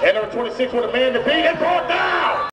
And number 26 with a man to beat and brought down.